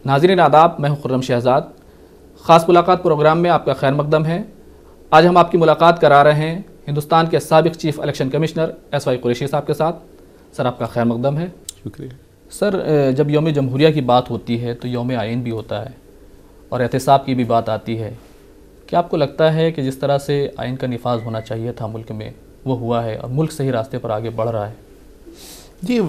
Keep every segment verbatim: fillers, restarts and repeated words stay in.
नाज़रीन आदाब, मैं हूँ खुर्रम शहजाद। ख़ास मुलाकात प्रोग्राम में आपका खैर मकदम है। आज हम आपकी मुलाकात करा रहे हैं हिंदुस्तान के साबिक़ chief election commissioner S Y Qureshi साहब के साथ। सर, आपका खैर मकदम है। शुक्रिया सर। जब यौम जमहूरिया की बात होती है तो यौम आइन भी होता है और एहतसाब की भी बात आती है। क्या आपको लगता है कि जिस तरह से आइन का निफाज होना चाहिए था मुल्क में, वो हुआ है और मुल्क सही रास्ते पर आगे बढ़ रहा है? जी,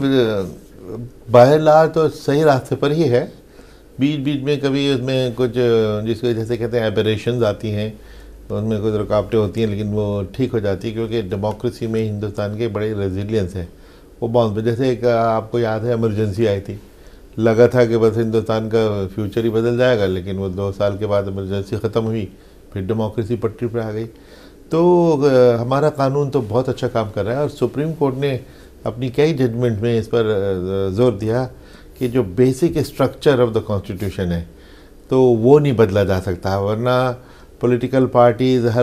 बाहरलाल तो सही रास्ते पर ही है। बीच बीच में कभी उसमें कुछ जिसको जैसे कहते हैं एबरेशंस आती हैं, उनमें कुछ रुकावटें होती हैं, लेकिन वो ठीक हो जाती है क्योंकि डेमोक्रेसी में हिंदुस्तान के बड़े रेजिलियंस है। वो बाउंस जैसे एक आपको याद है इमरजेंसी आई थी, लगा था कि बस हिंदुस्तान का फ्यूचर ही बदल जाएगा, लेकिन वो दो साल के बाद इमरजेंसी ख़त्म हुई, फिर डेमोक्रेसी पटरी पर आ गई। तो हमारा कानून तो बहुत अच्छा काम कर रहा है और सुप्रीम कोर्ट ने अपनी कई जजमेंट में इस पर जोर दिया कि जो basic structure of the constitution है तो वो नहीं बदला जा सकता, वरना पॉलिटिकल पार्टीज़ हर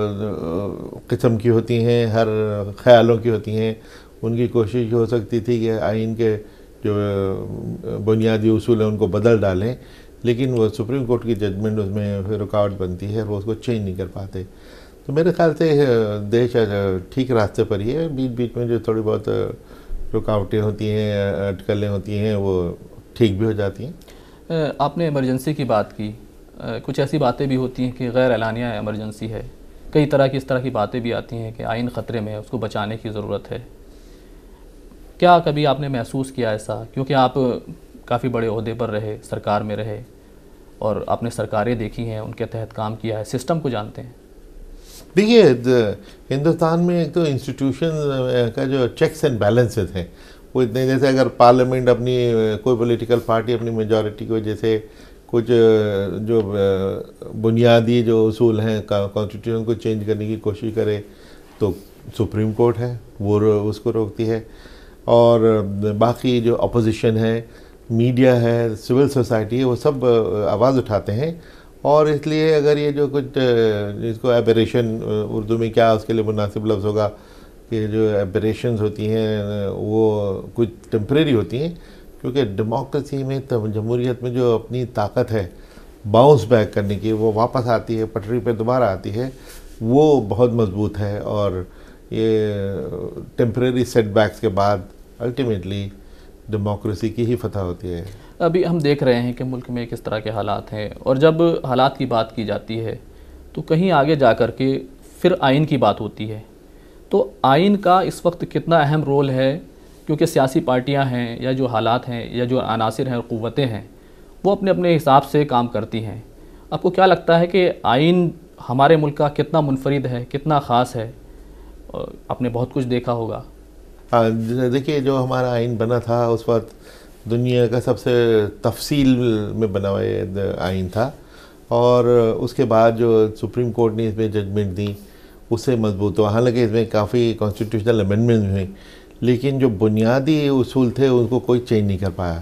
किस्म की होती हैं, हर ख्यालों की होती हैं। उनकी कोशिश हो सकती थी कि आइन के जो बुनियादी उसूल हैं उनको बदल डालें, लेकिन वो सुप्रीम कोर्ट की जजमेंट उसमें फिर रुकावट बनती है, वो उसको चेंज नहीं कर पाते। तो मेरे ख्याल से देश ठीक रास्ते पर ही है। बीच बीच में जो थोड़ी बहुत रुकावटें होती हैं, अटकलें होती हैं, वो ठीक भी हो जाती हैं। आपने इमरजेंसी की बात की, कुछ ऐसी बातें भी होती हैं कि गैर एलानिया इमरजेंसी है, कई तरह की इस तरह की बातें भी आती हैं कि आइन ख़तरे में है, उसको बचाने की ज़रूरत है। क्या कभी आपने महसूस किया ऐसा, क्योंकि आप काफ़ी बड़े ओहदे पर रहे, सरकार में रहे और आपने सरकारें देखी हैं, उनके तहत काम किया है, सिस्टम को जानते हैं? देखिए, हिंदुस्तान में एक तो इंस्टीट्यूशन का जो चेक्स एंड बैलेंसेस हैं वो इतने, जैसे अगर पार्लियामेंट अपनी कोई पॉलिटिकल पार्टी अपनी मेजॉरिटी की वजह से कुछ जो बुनियादी जो उसूल हैं कॉन्स्टिट्यूशन को चेंज करने की कोशिश करे तो सुप्रीम कोर्ट है वो उसको रोकती है, और बाकी जो अपोजिशन है, मीडिया है, सिविल सोसाइटी है, वो सब आवाज़ उठाते हैं। और इसलिए अगर ये जो कुछ जिसको एबरेशन उर्दू में क्या उसके लिए मुनासिब लफ्ज़ होगा कि जो एबरेशंस होती हैं वो कुछ टेम्परेरी होती हैं, क्योंकि डेमोक्रेसी में जमहूरियत में जो अपनी ताकत है बाउंस बैक करने की, वो वापस आती है, पटरी पे दोबारा आती है, वो बहुत मजबूत है। और ये टेम्परेरी सेटबैक्स के बाद अल्टीमेटली डेमोक्रेसी की ही फतह होती है। अभी हम देख रहे हैं कि मुल्क में किस तरह के हालात हैं, और जब हालात की बात की जाती है तो कहीं आगे जा कर के फिर आइन की बात होती है। तो आइन का इस वक्त कितना अहम रोल है, क्योंकि सियासी पार्टियां हैं या जो हालात हैं या जो अनासिर हैं और क़ुव्वतें हैं वो अपने अपने हिसाब से काम करती हैं। आपको क्या लगता है कि आइन हमारे मुल्क का कितना मुनफरिद है, कितना ख़ास है? आपने बहुत कुछ देखा होगा। हाँ, देखिए, जो हमारा आइन बना था उस वक्त दुनिया का सबसे तफसील में बना हुआ आइन था, और उसके बाद जो सुप्रीम कोर्ट ने इसमें जजमेंट दी उससे मजबूत हुआ। हालांकि इसमें काफ़ी कॉन्स्टिट्यूशनल अमेंडमेंट हुई, लेकिन जो बुनियादी उसूल थे उनको कोई चेंज नहीं कर पाया।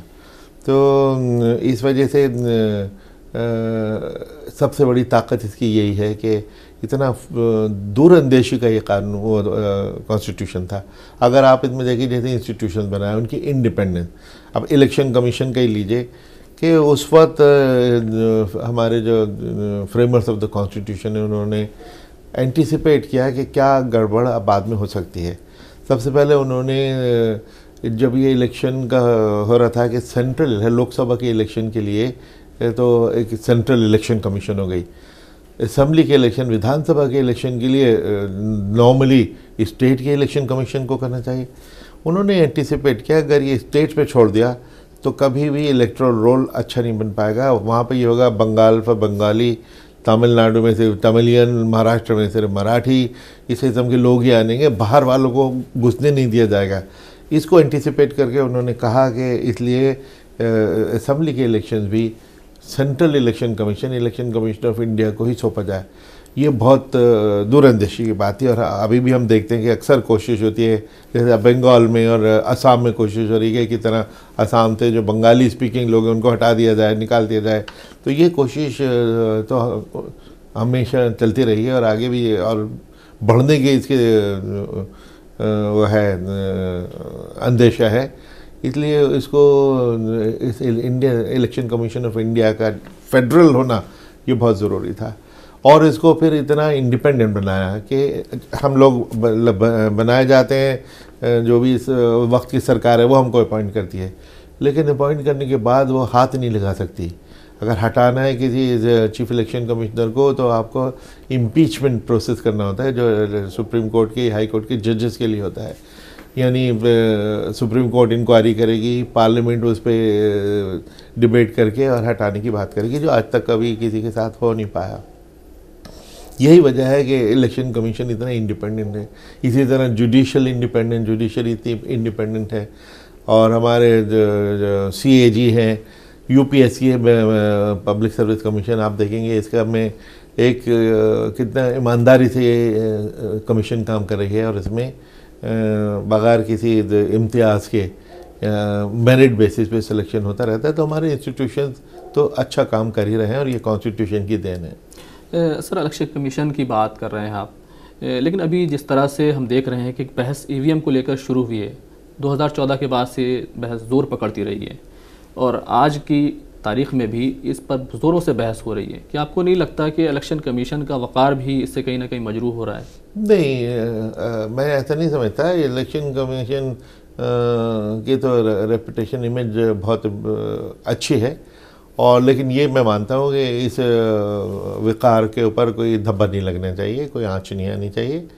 तो इस वजह से आ, सबसे बड़ी ताकत इसकी यही है कि इतना दूरअंदेशी का ये कानून वो कॉन्स्टिट्यूशन था। अगर आप इसमें देखिए जैसे इंस्टीट्यूशन बनाए उनकी इंडिपेंडेंस, अब इलेक्शन कमीशन का ही लीजिए कि उस वक्त हमारे जो फ्रेमर्स ऑफ द कॉन्स्टिट्यूशन है उन्होंने एंटिसिपेट किया कि क्या गड़बड़ अब बाद में हो सकती है। सबसे पहले उन्होंने जब ये इलेक्शन का हो रहा था कि सेंट्रल है लोकसभा के इलेक्शन के लिए तो एक सेंट्रल इलेक्शन कमीशन हो गई, असम्बली के इलेक्शन, विधानसभा के इलेक्शन के लिए नॉर्मली स्टेट के इलेक्शन कमीशन को करना चाहिए। उन्होंने एंटिसिपेट किया अगर ये स्टेट पे छोड़ दिया तो कभी भी इलेक्टोरल रोल अच्छा नहीं बन पाएगा। वहाँ पे ये होगा बंगाल फॉर बंगाली, तमिलनाडु में सिर्फ तमिलियन, महाराष्ट्र में सिर्फ मराठी, इस किस्म के लोग ही आनेंगे, बाहर वालों को घुसने नहीं दिया जाएगा। इसको एंटिसिपेट करके उन्होंने कहा कि इसलिए असम्बली के इलेक्शंस भी central election commission, election commission of India को ही सौंपा जाए। ये बहुत दूरअंदेशी की बात है, और अभी भी हम देखते हैं कि अक्सर कोशिश होती है, जैसे बंगाल में और असम में कोशिश हो रही है कि तरह असम से जो बंगाली स्पीकिंग लोग हैं उनको हटा दिया जाए, निकाल दिया जाए। तो ये कोशिश तो हमेशा चलती रही है और आगे भी, और बढ़ने के इसके वो है अंदेशा है। इसलिए इसको इस India election commission of India का फेडरल होना ये बहुत ज़रूरी था। और इसको फिर इतना इंडिपेंडेंट बनाया कि हम लोग बनाए जाते हैं, जो भी इस वक्त की सरकार है वो हमको अपॉइंट करती है, लेकिन अपॉइंट करने के बाद वो हाथ नहीं लगा सकती। अगर हटाना है किसी चीफ इलेक्शन कमिश्नर को तो आपको इम्पीचमेंट प्रोसेस करना होता है, जो सुप्रीम कोर्ट के हाई कोर्ट के जजेस के लिए होता है। यानी सुप्रीम कोर्ट इंक्वायरी करेगी, पार्लियामेंट उस पर डिबेट करके और हटाने की बात करेगी, जो आज तक कभी किसी के साथ हो नहीं पाया। यही वजह है कि इलेक्शन कमीशन इतना इंडिपेंडेंट है। इसी तरह जुडिशल इंडिपेंडेंट जुडिशरी इतनी इंडिपेंडेंट है। और हमारे जो सी ए जी हैं, यू पी एस सी है, पब्लिक सर्विस कमीशन, आप देखेंगे इसका में एक कितना ईमानदारी से ये कमीशन काम कर रही है और इसमें बगैर किसी इम्तियाज़ के मेरिट बेसिस पे सिलेक्शन होता रहता है। तो हमारे इंस्टीट्यूशंस तो अच्छा काम कर ही रहे हैं और ये कॉन्स्टिट्यूशन की देन है। सर, इलेक्शन कमीशन की बात कर रहे हैं आप, लेकिन अभी जिस तरह से हम देख रहे हैं कि बहस ई वी एम को लेकर शुरू हुई है, दो हज़ार चौदह के बाद से बहस ज़ोर पकड़ती रही है और आज की तारीख़ में भी इस पर ज़ोरों से बहस हो रही है। क्या आपको नहीं लगता कि इलेक्शन कमीशन का वक़ार भी इससे कहीं ना कहीं मजरूह हो रहा है? नहीं, आ, मैं ऐसा नहीं समझता। इलेक्शन कमीशन की तो रेपुटेशन इमेज बहुत अच्छी है, और लेकिन ये मैं मानता हूँ कि इस विकार के ऊपर कोई धब्बा नहीं लगना चाहिए, कोई आँच नहीं आनी चाहिए।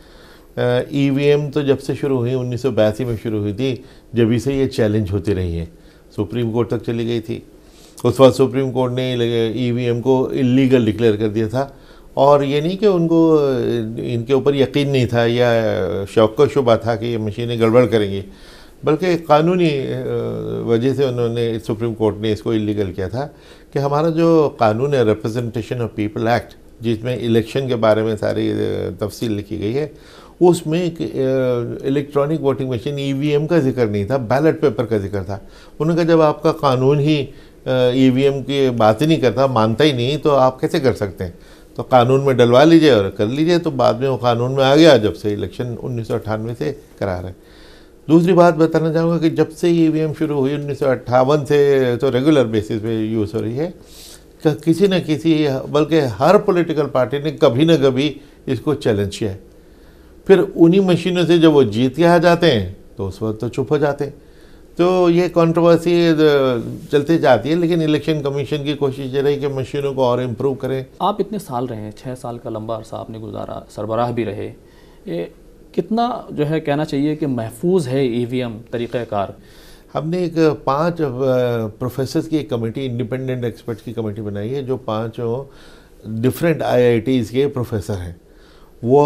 ई वी एम तो जब से शुरू हुई उन्नीस सौ बयासी में शुरू हुई थी, जब से ये चैलेंज होती रही है, सुप्रीम कोर्ट तक चली गई थी। उस वक्त सुप्रीम कोर्ट ने ई वी एम को इलीगल डिक्लेयर कर दिया था, और ये नहीं कि उनको इनके ऊपर यकीन नहीं था या शौक शुबा था कि ये मशीनें गड़बड़ करेंगी, बल्कि कानूनी वजह से उन्होंने, सुप्रीम कोर्ट ने इसको इलीगल किया था कि हमारा जो कानून है रिप्रेजेंटेशन ऑफ पीपल एक्ट, जिसमें इलेक्शन के बारे में सारी तफसील लिखी गई है, उसमें electronic voting machine E V M का जिक्र नहीं था, बैलेट पेपर का जिक्र था। उन्होंने कहा जब आपका कानून ही ई वी एम की बात ही नहीं करता, मानता ही नहीं, तो आप कैसे कर सकते हैं? तो कानून में डलवा लीजिए और कर लीजिए। तो बाद में वो कानून में आ गया जब से इलेक्शन उन्नीस सौ अट्ठानवे से करा रहे हैं। दूसरी बात बताना चाहूँगा कि जब से ई वी एम शुरू हुई उन्नीस सौ अट्ठावन से तो रेगुलर बेसिस पे यूज़ हो रही है, किसी न किसी, बल्कि हर पॉलिटिकल पार्टी ने कभी न कभी इसको चैलेंज किया है। फिर उन्हीं मशीनों से जब वो जीत के आ जाते हैं तो उस वक्त तो चुप हो जाते हैं। तो ये कंट्रोवर्सी चलती जाती है, लेकिन इलेक्शन कमीशन की कोशिश ये रही कि मशीनों को और इम्प्रूव करें। आप इतने साल रहे हैं, छः साल का लंबा अरसा आपने गुजारा, सरबराह भी रहे, ये कितना जो है कहना चाहिए कि महफूज है ई वी एम तरीक़ाकार? हमने एक पांच प्रोफेसर्स की एक कमेटी, इंडिपेंडेंट एक्सपर्ट्स की कमेटी बनाई है, जो पांचों डिफरेंट आई आई टीज़ के प्रोफेसर हैं। वो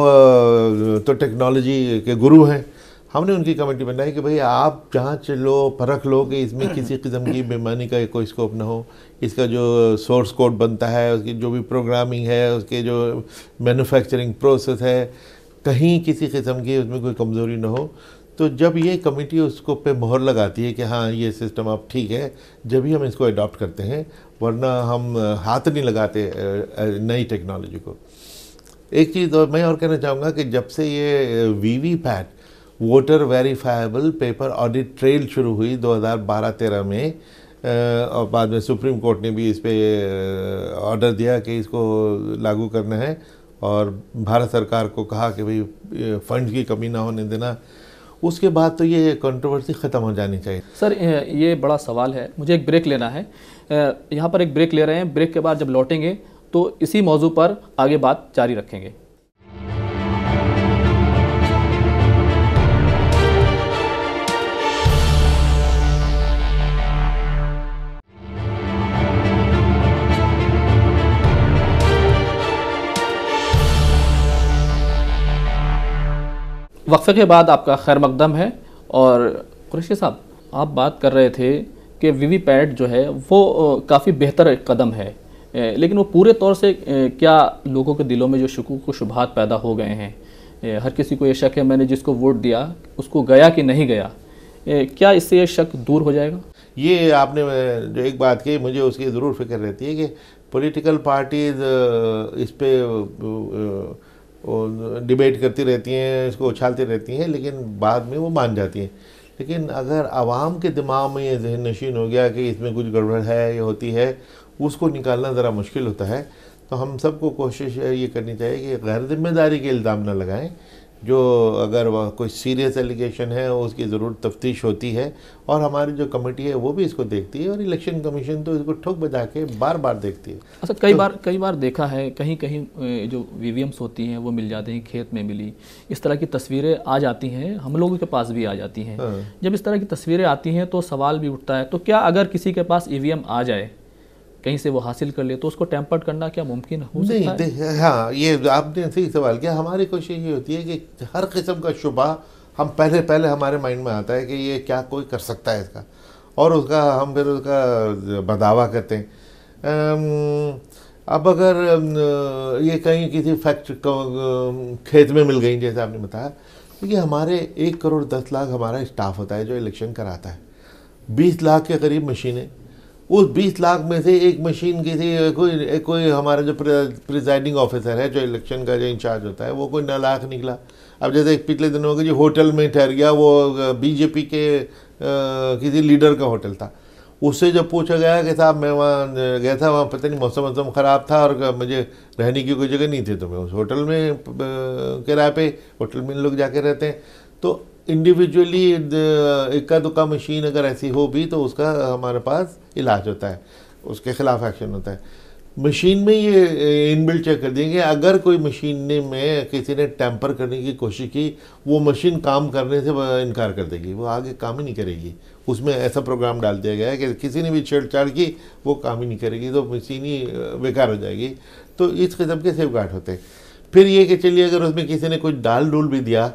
तो टेक्नोलॉजी के गुरु हैं। हमने उनकी कमेटी बनाई कि भाई आप जांच लो, परख लो कि इसमें किसी किस्म की बेईमानी का कोई स्कोप ना हो, इसका जो सोर्स कोड बनता है, उसकी जो भी प्रोग्रामिंग है, उसके जो मैन्युफैक्चरिंग प्रोसेस है, कहीं किसी किस्म की उसमें कोई कमज़ोरी ना हो। तो जब ये कमेटी उसको पे मोहर लगाती है कि हाँ ये सिस्टम अब ठीक है, जब ही हम इसको अडॉप्ट करते हैं, वरना हम हाथ नहीं लगाते नई टेक्नोलॉजी को। एक चीज़ और मैं और कहना चाहूँगा कि जब से ये V V PAT voter verifiable paper audit trail शुरू हुई दो हज़ार बारह तेरह में, और बाद में सुप्रीम कोर्ट ने भी इस पर ऑर्डर दिया कि इसको लागू करना है, और भारत सरकार को कहा कि भाई फंड की कमी ना होने देना, उसके बाद तो ये कंट्रोवर्सी ख़त्म हो जानी चाहिए। सर, ये बड़ा सवाल है, मुझे एक ब्रेक लेना है। यहाँ पर एक ब्रेक ले रहे हैं, ब्रेक के बाद जब लौटेंगे तो इसी मौजू पर आगे बात जारी रखेंगे। वक्फे के बाद आपका खैर मकदम है। और कुरैशी साहब, आप बात कर रहे थे कि वी वी पैट जो है वो काफ़ी बेहतर कदम है, लेकिन वो पूरे तौर से क्या लोगों के दिलों में जो शकूक व शुबहात पैदा हो गए हैं, हर किसी को ये शक है मैंने जिसको वोट दिया उसको गया कि नहीं गया, क्या इससे ये शक दूर हो जाएगा? ये आपने जो एक बात की, मुझे उसकी ज़रूर फिक्र रहती है कि पॉलिटिकल पार्टीज़ इस पर डिबेट करती रहती हैं, इसको उछालती रहती हैं, लेकिन बाद में वो मान जाती हैं। लेकिन अगर आवाम के दिमाग में ये जहन नशीन हो गया कि इसमें कुछ गड़बड़ है या होती है, उसको निकालना ज़रा मुश्किल होता है। तो हम सबको कोशिश ये करनी चाहिए कि गैर जिम्मेदारी के इल्ज़ाम न लगाएं। जो अगर वह कोई सीरियस एलिगेशन है उसकी ज़रूर तफ्तीश होती है, और हमारी जो कमेटी है वो भी इसको देखती है, और इलेक्शन कमीशन तो इसको ठोक बजा के बार बार देखती है। अच्छा, कई तो, बार कई बार देखा है कहीं कहीं जो वीवीएम्स होती हैं वो मिल जाते हैं, खेत में मिली, इस तरह की तस्वीरें आ जाती हैं, हम लोगों के पास भी आ जाती हैं। हाँ। जब इस तरह की तस्वीरें आती हैं तो सवाल भी उठता है, तो क्या अगर किसी के पास ईवीएम आ जाए, कहीं से वो हासिल कर ले, तो उसको टेम्पर्ड करना क्या मुमकिन हो सकता है? हाँ, ये आपने सही सवाल किया। हमारी कोशिश ये होती है कि हर किस्म का शुबा हम पहले पहले हमारे माइंड में आता है कि ये क्या कोई कर सकता है इसका, और उसका हम फिर उसका बदावा करते हैं। अब अगर ये कहीं किसी फैक्ट्री खेत में मिल गई, जैसे आपने बताया, क्योंकि हमारे एक करोड़ दस लाख हमारा स्टाफ होता है जो इलेक्शन कराता है, बीस लाख के करीब मशीनें, उस बीस लाख में से एक मशीन किसी कोई कोई हमारा जो प्रिजाइडिंग ऑफिसर है, जो इलेक्शन का जो इंचार्ज होता है, वो कोई नालायक निकला। अब जैसे पिछले दिनों हो गए जी, होटल में ठहर गया, वो बीजेपी के आ, किसी लीडर का होटल था, उससे जब पूछा गया कि साहब मैं वहाँ गया था, वहाँ पता नहीं मौसम मौसम ख़राब था और मुझे रहने की कोई जगह नहीं थी, तो मैं उस होटल में किराए पे होटल में लोग जाके रहते हैं। तो इंडिविजुअली इक्का दुक्का मशीन अगर ऐसी हो भी तो उसका हमारे पास इलाज होता है, उसके ख़िलाफ़ एक्शन होता है। मशीन में ये इनबिल्ट चेक कर देंगे, अगर कोई मशीन ने में किसी ने टैंपर करने की कोशिश की, वो मशीन काम करने से इनकार कर देगी, वो आगे काम ही नहीं करेगी। उसमें ऐसा प्रोग्राम डाल दिया गया है कि किसी ने भी छेड़छाड़ की वो काम ही नहीं करेगी, तो मशीन ही बेकार हो जाएगी। तो इस किस्म के सेफ गार्ड होते हैं। फिर ये कि चलिए अगर उसमें किसी ने कुछ डाल डूल भी दिया,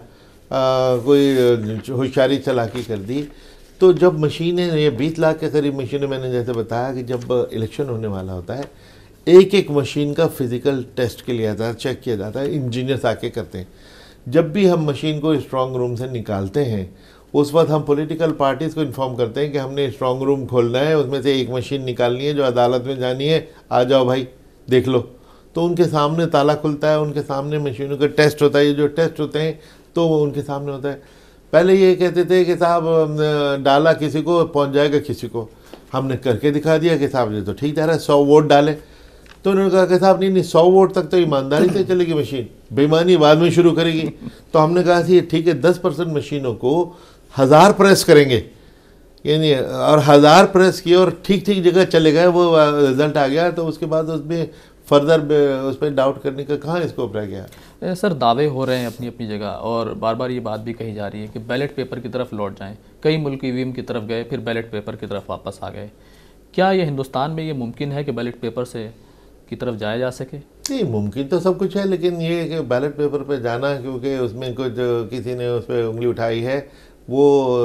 आ, कोई होशियारी चालाकी कर दी, तो जब मशीनें, ये बीस लाख के करीब मशीनें, मैंने जैसे बताया कि जब इलेक्शन होने वाला होता है, एक एक मशीन का फिज़िकल टेस्ट के लिए आता है, चेक किया जाता है, इंजीनियर्स आके करते हैं। जब भी हम मशीन को स्ट्रॉन्ग रूम से निकालते हैं, उस वक्त हम पॉलिटिकल पार्टीज़ को इन्फॉर्म करते हैं कि हमने स्ट्रॉन्ग रूम खोलना है, उसमें से एक मशीन निकालनी है जो अदालत में जानी है, आ जाओ भाई देख लो। तो उनके सामने ताला खुलता है, उनके सामने मशीनों का टेस्ट होता है। ये जो टेस्ट होते हैं तो वो उनके सामने होता है। पहले ये कहते थे कि साहब डाला किसी को पहुंच जाएगा किसी को, हमने करके दिखा दिया कि साहब ये तो ठीक जा रहा है, सौ वोट डाले। तो उन्होंने कहा कि साहब नहीं नहीं सौ वोट तक तो ईमानदारी से चलेगी मशीन, बेईमानी बाद में शुरू करेगी। तो हमने कहा कि ठीक है, दस परसेंट मशीनों को हज़ार प्रेस करेंगे, यानी और हज़ार प्रेस किए और ठीक ठीक जगह चले गए, वो रिज़ल्ट आ गया। तो उसके बाद उसमें फर्दर उस पर डाउट करने का कहाँ स्कोप रह गया। सर, दावे हो रहे हैं अपनी अपनी जगह, और बार बार ये बात भी कही जा रही है कि बैलेट पेपर की तरफ लौट जाएं। कई मुल्क ईवीएम की तरफ गए, फिर बैलेट पेपर की तरफ वापस आ गए। क्या ये हिंदुस्तान में ये मुमकिन है कि बैलेट पेपर से की तरफ जाया जा सके? नहीं, मुमकिन तो सब कुछ है, लेकिन ये कि बैलेट पेपर पे जाना, क्योंकि उसमें कुछ किसी ने उस पर उंगली उठाई है, वो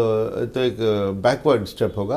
तो एक बैकवर्ड स्टेप होगा।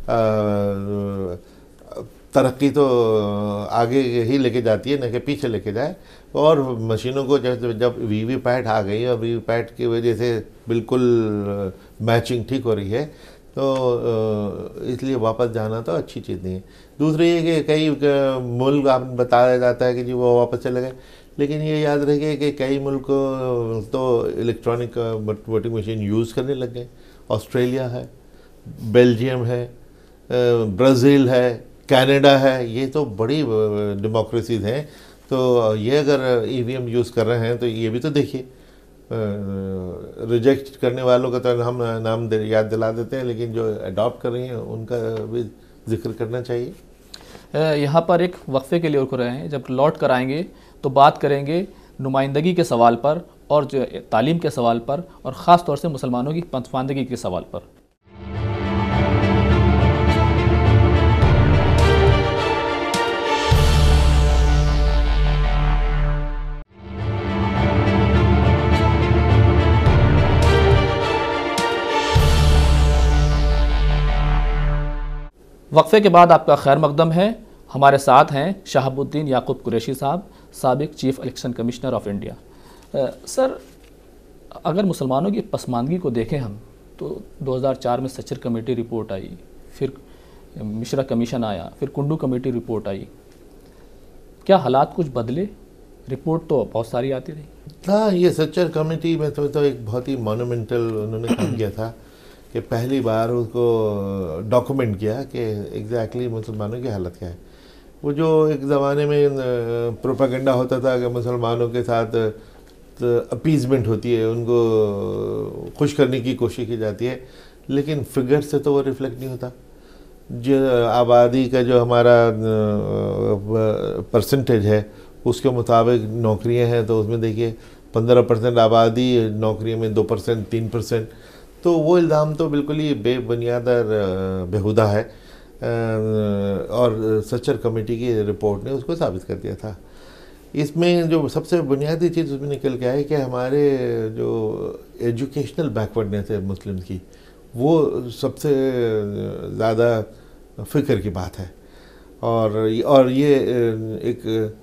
तरक्की तो आगे ही लेके जाती है, न कि पीछे लेके जाए। और मशीनों को जब जब वीवीपैट आ गई और वीवीपैट की वजह से बिल्कुल मैचिंग ठीक हो रही है, तो इसलिए वापस जाना तो अच्छी चीज़ नहीं है। दूसरी ये कि कई मुल्क आप बताया जाता है कि जी वो वापस चले गए, लेकिन ये याद रखिए कि कई मुल्क तो इलेक्ट्रॉनिक वोटिंग मशीन यूज़ करने लग गए। ऑस्ट्रेलिया है, बेल्जियम है, ब्राज़ील है, कनाडा है, ये तो बड़ी डेमोक्रेसीज हैं। तो ये अगर ईवीएम यूज़ कर रहे हैं तो ये भी तो देखिए। रिजेक्ट करने वालों का तो हम नाम याद दिला देते हैं, लेकिन जो अडॉप्ट कर रही हैं उनका भी जिक्र करना चाहिए। यहाँ पर एक वक्फे के लिए रुक रहे हैं, जब लौट कर आएंगे तो बात करेंगे नुमाइंदगी के सवाल पर, और जो तालीम के सवाल पर, और ख़ास तौर से मुसलमानों की पसमानदगी के सवाल पर। वक्फे के बाद आपका खैर मकदम है। हमारे साथ हैं शहाबुद्दीन याकूब कुरैशी साहब, साबिक chief election commissioner of India. आ, सर, अगर मुसलमानों की पसमानदगी को देखें हम, तो दो हज़ार चार में सचर कमेटी रिपोर्ट आई, फिर मिश्रा कमीशन आया, फिर कुंडू कमेटी रिपोर्ट आई। क्या हालात कुछ बदले? रिपोर्ट तो बहुत सारी आती रही। हाँ, ये सचर कमेटी में तो, तो एक बहुत ही मोनूमेंटल उन्होंने काम किया था कि कि पहली बार उसको डॉक्यूमेंट किया कि एग्जैक्टली मुसलमानों की हालत क्या है। वो जो एक ज़माने में प्रोपागेंडा होता था कि मुसलमानों के साथ अपीजमेंट होती है, उनको खुश करने की कोशिश की जाती है, लेकिन फिगर से तो वो रिफ्लेक्ट नहीं होता। जो आबादी का जो हमारा परसेंटेज है उसके मुताबिक नौकरियां हैं, तो उसमें देखिए पंद्रह परसेंट आबादी नौकरियों में, दो परसेंट तीन परसेंट, तो वो इल्ज़ाम तो बिल्कुल ही बेबुनियाद और बेहुदा है। और सचर कमेटी की रिपोर्ट ने उसको साबित कर दिया था। इसमें जो सबसे बुनियादी चीज़ उसमें निकल के आई कि हमारे जो एजुकेशनल बैकवर्डनेस है मुस्लिम की, वो सबसे ज़्यादा फ़िक्र की बात है। और और ये एक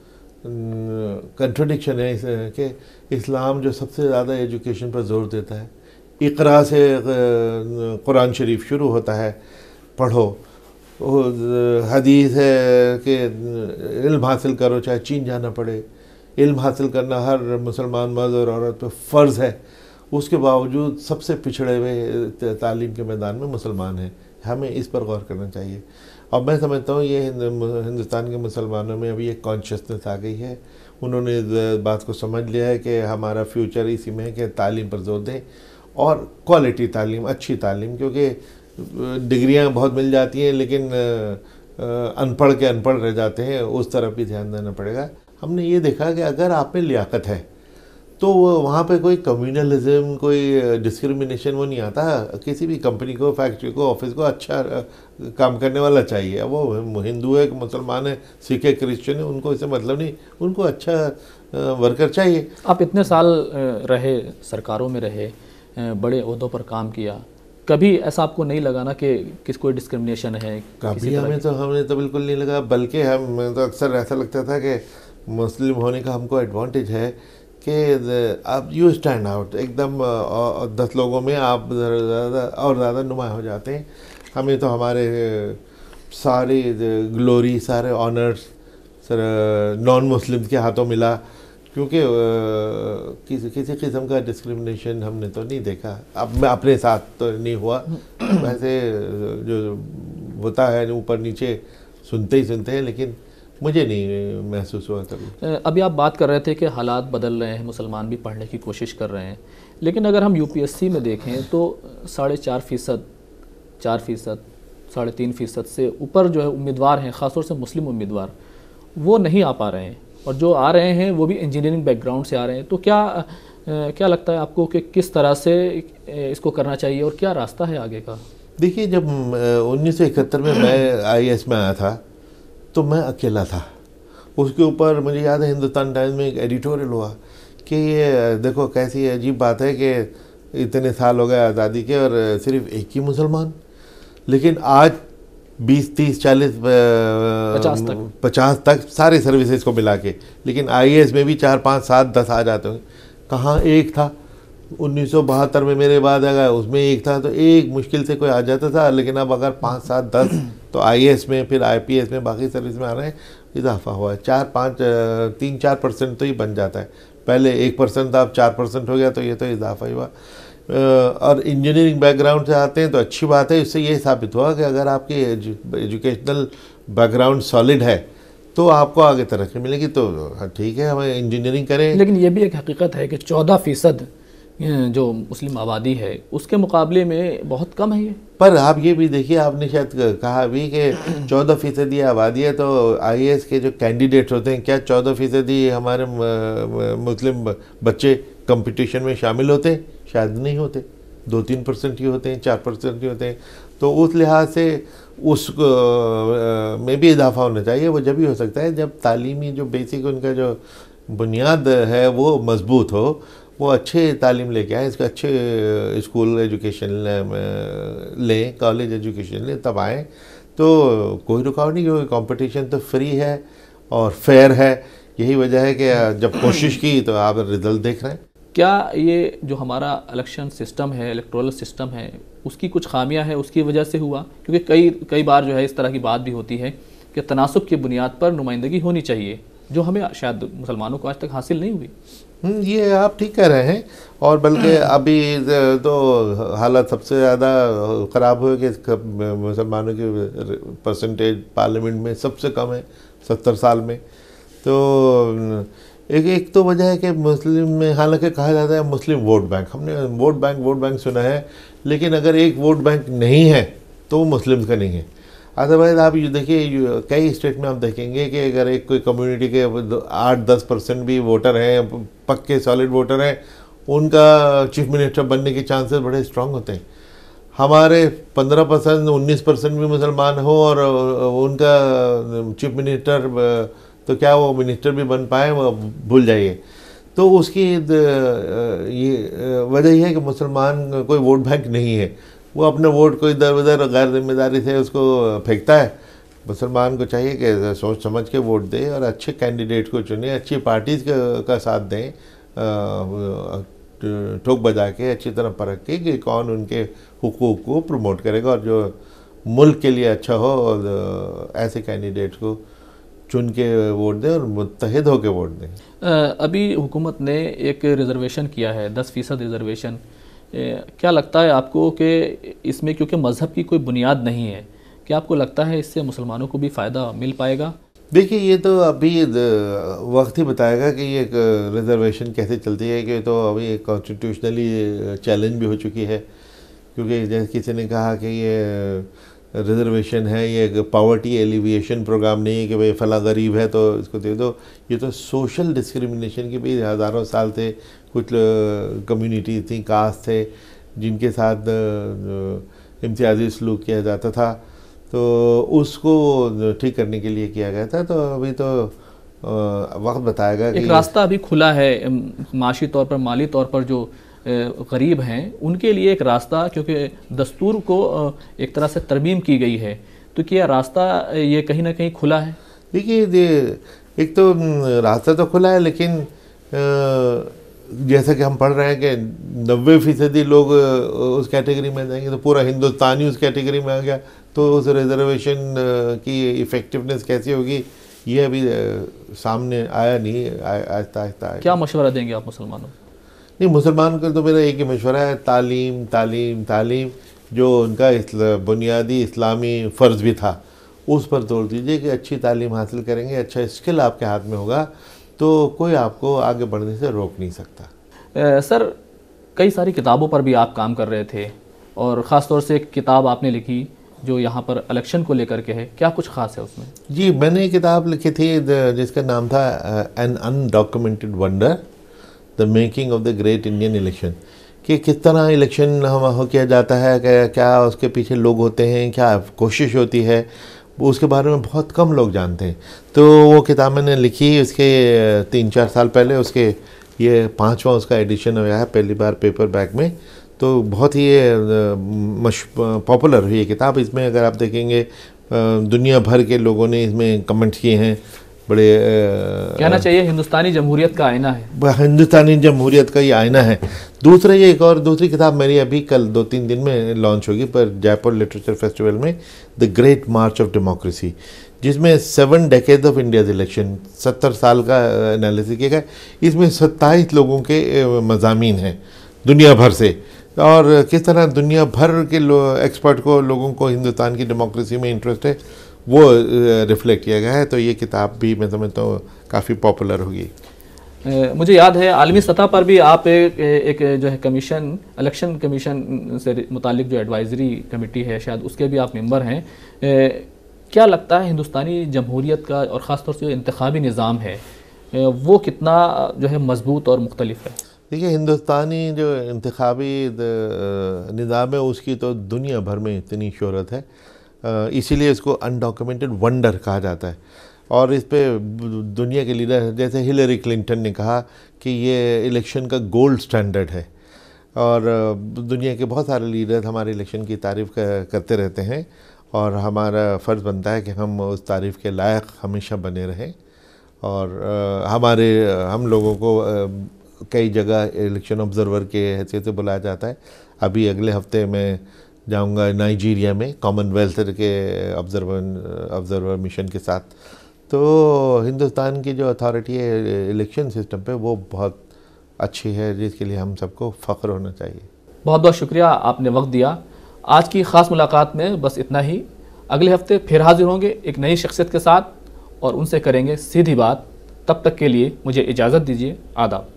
कंट्रडिक्शन है कि इस्लाम जो सबसे ज़्यादा एजुकेशन पर ज़ोर देता है, इक़रा से कुरान शरीफ शुरू होता है, पढ़ो। हदीस है कि इल्म हासिल करो चाहे चीन जाना पड़े। इल्म हासिल करना हर मुसलमान मर्द और औरत पर फ़र्ज़ है। उसके बावजूद सबसे पिछड़े हुए तालीम के मैदान में मुसलमान हैं। हमें इस पर गौर करना चाहिए। और मैं समझता हूँ ये हिंदुस्तान के मुसलमानों में अभी एक कॉन्शियसनेस आ गई है। उन्होंने इस बात को समझ लिया है कि हमारा फ्यूचर इसी में है कि तालीम पर जोर दें, और क्वालिटी तालीम, अच्छी तालीम, क्योंकि डिग्रियां बहुत मिल जाती हैं लेकिन अनपढ़ के अनपढ़ रह जाते हैं, उस तरफ भी ध्यान देना पड़ेगा। हमने ये देखा कि अगर आप में लियाकत है तो वहाँ पे कोई कम्युनलिज्म, कोई डिस्क्रिमिनेशन वो नहीं आता। किसी भी कंपनी को, फैक्ट्री को, ऑफिस को अच्छा काम करने वाला चाहिए। वो हिंदू है, मुसलमान है, सिख है, क्रिश्चियन है, उनको इससे मतलब नहीं, उनको अच्छा वर्कर चाहिए। आप इतने साल रहे, सरकारों में रहे, बड़े ओहदों पर काम किया, कभी ऐसा आपको नहीं लगा ना कि किस कोई डिस्क्रिमिनेशन है? कभी हमें तो हमें तो बिल्कुल नहीं लगा, बल्कि हम तो अक्सर ऐसा लगता था कि मुस्लिम होने का हमको एडवांटेज है कि आप यू स्टैंड आउट एकदम, दस लोगों में आप ज़्यादा और ज़्यादा नुमाया हो जाते हैं। हमें तो हमारे सारे ग्लोरी, सारे ऑनर्स सर नॉन मुस्लिम के हाथों मिला, क्योंकि किसी किसी किस्म का डिस्क्रिमिनेशन हमने तो नहीं देखा। अब मैं अपने साथ तो नहीं हुआ, वैसे जो होता है ऊपर नीचे सुनते ही सुनते हैं, लेकिन मुझे नहीं महसूस हुआ कभी। अभी आप बात कर रहे थे कि हालात बदल रहे हैं, मुसलमान भी पढ़ने की कोशिश कर रहे हैं, लेकिन अगर हम यूपीएससी में देखें तो साढ़े चार फ़ीसद चार फ़ीसद साढ़े तीन फ़ीसद से ऊपर जो है उम्मीदवार हैं, ख़ासतौर से मुस्लिम उम्मीदवार, वो नहीं आ पा रहे हैं, और जो आ रहे हैं वो भी इंजीनियरिंग बैकग्राउंड से आ रहे हैं। तो क्या आ, क्या लगता है आपको कि किस तरह से इसको करना चाहिए और क्या रास्ता है आगे का? देखिए, जब उन्नीस सौ इकहत्तर में मैं आई ए एस में आया था तो मैं अकेला था। उसके ऊपर मुझे याद है हिंदुस्तान टाइम्स में एक एडिटोरियल हुआ कि ये देखो कैसी अजीब बात है कि इतने साल हो गए आज़ादी के और सिर्फ एक ही मुसलमान, लेकिन आज बीस तीस चालीस पचास तक पचास तक सारे सर्विसेज को मिला के, लेकिन आई ए एस में भी चार पाँच सात दस आ जाते होंगे। कहाँ एक था? उन्नीस सौ बहत्तर में मेरे बाद आया उसमें एक था, तो एक मुश्किल से कोई आ जाता था। लेकिन अब अगर पाँच सात दस तो आई ए एस में, फिर आई पी एस में, बाकी सर्विस में आ रहे हैं, इजाफा हुआ है। चार पाँच तीन चार परसेंट तो ही बन जाता है। पहले एक परसेंट था, अब चार परसेंट हो गया, तो ये तो इजाफा ही हुआ। और इंजीनियरिंग बैकग्राउंड से आते हैं तो अच्छी बात है। इससे ये साबित हुआ कि अगर आपकी एजुकेशनल बैकग्राउंड सॉलिड है तो आपको आगे तरक्की मिलेगी। तो ठीक है, हमें इंजीनियरिंग करें। लेकिन ये भी एक हकीकत है कि चौदह फ़ीसद जो मुस्लिम आबादी है उसके मुकाबले में बहुत कम है ये। पर आप ये भी देखिए, आपने शायद कहा अभी कि चौदह फीसदी आबादी है, तो आई ए एस के जो कैंडिडेट्स होते हैं, क्या चौदह फीसदी हमारे मुस्लिम बच्चे कंपटीशन में शामिल होते हैं? शायद नहीं होते, दो तीन परसेंट ही होते हैं, चार परसेंट ही होते हैं। तो उस लिहाज से उस में भी इजाफा होना चाहिए। वो जब भी हो सकता है जब तालीमी जो बेसिक उनका जो बुनियाद है वो मजबूत हो, वो अच्छे तालीम लेके आए, इसका अच्छे स्कूल एजुकेशन लें, कॉलेज एजुकेशन लें, तब आएँ तो कोई रुकावट नहीं, क्योंकि कंपटीशन तो फ्री है और फेयर है। यही वजह है कि जब कोशिश की तो आप रिजल्ट देख रहे हैं। क्या ये जो हमारा इलेक्शन सिस्टम है, इलेक्टोरल सिस्टम है, उसकी कुछ खामियां है, उसकी वजह से हुआ? क्योंकि कई कई बार जो है इस तरह की बात भी होती है कि तनासुब की बुनियाद पर नुमाइंदगी होनी चाहिए, जो हमें शायद मुसलमानों को आज तक हासिल नहीं हुई। ये आप ठीक कह रहे हैं, और बल्कि अभी तो हालत सबसे ज़्यादा ख़राब हुई कि मुसलमानों की परसेंटेज पार्लियामेंट में सबसे कम है सत्तर साल में। तो एक एक तो वजह है कि मुस्लिम में, हालांकि कहा जाता है मुस्लिम वोट बैंक, हमने वोट बैंक वोट बैंक सुना है, लेकिन अगर एक वोट बैंक नहीं है तो वो मुस्लिम्स का नहीं है। अदरवाइज़ आप ये देखिए कई स्टेट में आप देखेंगे कि अगर एक कोई कम्युनिटी के आठ दस परसेंट भी वोटर हैं, पक्के सॉलिड वोटर हैं, उनका चीफ मिनिस्टर बनने के चांसेस बड़े स्ट्रांग होते हैं। हमारे पंद्रह परसेंट उन्नीस परसेंट भी मुसलमान हो और उनका चीफ मिनिस्टर, तो क्या वो मिनिस्टर भी बन पाए, वो भूल जाइए। तो उसकी ये वजह यह है कि मुसलमान कोई वोट बैंक नहीं है, वो अपने वोट को इधर उधर गैर जिम्मेदारी से उसको फेंकता है। मुसलमान को चाहिए कि सोच समझ के वोट दे और अच्छे कैंडिडेट को चुने, अच्छी पार्टीज़ का, का साथ दें, ठोक बजा के अच्छी तरह परख के कि कौन उनके हुकूक को प्रमोट करेगा और जो मुल्क के लिए अच्छा हो, और ऐसे कैंडिडेट को चुन के वोट दें और मुत्तहिद होकर वोट दें। अभी हुकूमत ने एक रिज़र्वेशन किया है, दस फ़ीसद रिज़र्वेशन। क्या लगता है आपको कि इसमें, क्योंकि मज़हब की कोई बुनियाद नहीं है, क्या आपको लगता है इससे मुसलमानों को भी फ़ायदा मिल पाएगा? देखिए ये तो अभी वक्त ही बताएगा कि ये रिज़र्वेशन कैसे चलती है, कि तो अभी कॉन्स्टिट्यूशनली चैलेंज भी हो चुकी है। क्योंकि जैसे किसी ने कहा कि ये रिज़र्वेशन है, ये पॉवर्टी एलिविएशन प्रोग्राम नहीं है कि भाई फला गरीब है तो इसको दे दो। ये तो सोशल डिस्क्रिमिनेशन की भी हज़ारों साल से कुछ कम्युनिटी थी, कास्ट थे, जिनके साथ इम्तियाजी सलूक किया जाता था, तो उसको ठीक करने के लिए किया गया था। तो अभी तो वक्त बताएगा कि एक रास्ता अभी खुला है माशी तौर पर, माली तौर पर जो गरीब हैं उनके लिए एक रास्ता, क्योंकि दस्तूर को एक तरह से तरमीम की गई है, तो क्या रास्ता ये कहीं ना कहीं खुला है? देखिए एक तो रास्ता तो खुला है, लेकिन जैसा कि हम पढ़ रहे हैं कि नब्बे फीसदी लोग उस कैटेगरी में जाएंगे, तो पूरा हिंदुस्तान ही उस कैटेगरी में आ गया, तो उस रिजर्वेशन की इफ़ेक्टिवनेस कैसी होगी ये अभी सामने आया नहीं, आहिस्ता आहिस्ता। क्या मशवरा देंगे आप मुसलमानों को? नहीं, मुसलमान को तो मेरा एक ही मशवरा है, तालीम तालीम तालीम। जो उनका इसला, बुनियादी इस्लामी फ़र्ज़ भी था, उस पर जोर दीजिए कि अच्छी तालीम हासिल करेंगे, अच्छा स्किल आपके हाथ में होगा तो कोई आपको आगे बढ़ने से रोक नहीं सकता। ए, सर कई सारी किताबों पर भी आप काम कर रहे थे, और ख़ास तौर से एक किताब आपने लिखी जो यहाँ पर इलेक्शन को लेकर के है, क्या कुछ ख़ास है उसमें? जी, मैंने एक किताब लिखी थी जिसका नाम था an undocumented wonder, the making of the great Indian election, कि किस तरह इलेक्शन हम किया जाता है, क्या क्या उसके पीछे लोग होते हैं, क्या कोशिश होती है, उसके बारे में बहुत कम लोग जानते हैं। तो वो किताब मैंने लिखी, उसके तीन चार साल पहले, उसके ये पाँचवा उसका एडिशन आया है पहली बार पेपर बैक में, तो बहुत ही मश पॉपुलर हुई ये किताब। इसमें अगर आप देखेंगे दुनिया भर के लोगों ने इसमें कमेंट किए हैं, बड़े कहना चाहिए हिंदुस्तानी जमहूरियत का आईना है, हिंदुस्तानी जमहूरियत का ये आईना है। दूसरा ये एक और दूसरी किताब मेरी अभी कल दो तीन दिन में लॉन्च होगी पर जयपुर लिटरेचर फेस्टिवल में, the great march of democracy, जिसमें seven decade of India's election, सत्तर साल का एनालिसिस किया गया। इसमें सत्ताईस लोगों के मज़ामीन हैं दुनिया भर से, और किस तरह दुनिया भर के लो एक्सपर्ट को, लोगों को हिंदुस्तान की डेमोक्रेसी में इंटरेस्ट है, वो रिफ्लेक्ट किया गया है। तो ये किताब भी मैं समझता हूँ काफ़ी पॉपुलर होगी। मुझे याद है आलमी सतह पर भी आप एक, एक जो है कमीशन, इलेक्शन कमीशन से मुतालिक जो एडवाइज़री कमेटी है, शायद उसके भी आप मेंबर हैं। ए, क्या लगता है हिंदुस्तानी जमहूरियत का और ख़ास तौर से जो इंतखाबी निज़ाम है वो कितना जो है मजबूत और मुख्तलिफ है? देखिए, हिंदुस्तानी जो इंतखाबी निज़ाम है उसकी तो दुनिया भर में इतनी शोहरत है, इसीलिए इसको अनडॉक्यूमेंटेड वंडर कहा जाता है। और इस पे दुनिया के लीडर जैसे हिलरी क्लिंटन ने कहा कि ये इलेक्शन का गोल्ड स्टैंडर्ड है, और दुनिया के बहुत सारे लीडर हमारे इलेक्शन की तारीफ़ करते रहते हैं, और हमारा फ़र्ज़ बनता है कि हम उस तारीफ़ के लायक हमेशा बने रहें। और हमारे हम लोगों को कई जगह इलेक्शन ऑब्ज़र्वर के हैसियत से बुलाया जाता है। अभी अगले हफ्ते मैं जाऊंगा नाइजीरिया में कॉमनवेल्थ के ऑब्ज़र्वर ऑब्ज़र्वर मिशन के साथ। तो हिंदुस्तान की जो अथॉरिटी है इलेक्शन सिस्टम पे, वो बहुत अच्छी है, जिसके लिए हम सबको फ़ख्र होना चाहिए। बहुत बहुत शुक्रिया, आपने वक्त दिया। आज की ख़ास मुलाकात में बस इतना ही। अगले हफ्ते फिर हाजिर होंगे एक नई शख्सियत के साथ और उनसे करेंगे सीधी बात। तब तक के लिए मुझे इजाज़त दीजिए। आदाब।